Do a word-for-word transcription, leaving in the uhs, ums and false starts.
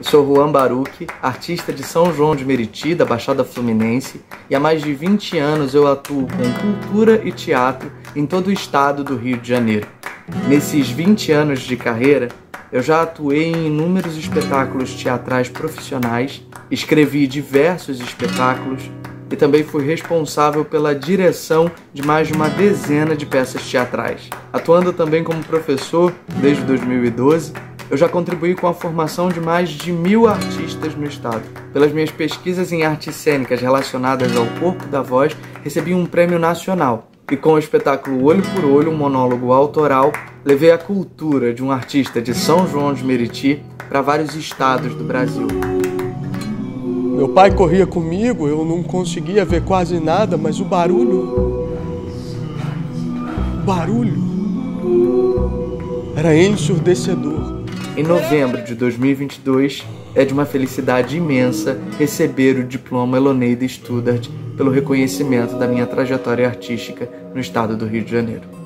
Eu sou Juan Baruch, artista de São João de Meriti, da Baixada Fluminense, e há mais de vinte anos eu atuo com cultura e teatro em todo o estado do Rio de Janeiro. Nesses vinte anos de carreira, eu já atuei em inúmeros espetáculos teatrais profissionais, escrevi diversos espetáculos e também fui responsável pela direção de mais de uma dezena de peças teatrais. Atuando também como professor desde dois mil e doze, eu já contribuí com a formação de mais de mil artistas no estado. Pelas minhas pesquisas em artes cênicas relacionadas ao corpo da voz, recebi um prêmio nacional. E com o espetáculo Olho por Olho, um monólogo autoral, levei a cultura de um artista de São João de Meriti para vários estados do Brasil. Meu pai corria comigo, eu não conseguia ver quase nada, mas o barulho... O barulho... era ensurdecedor. Em novembro de dois mil e vinte e dois, é de uma felicidade imensa receber o diploma Eloneida Studart pelo reconhecimento da minha trajetória artística no estado do Rio de Janeiro.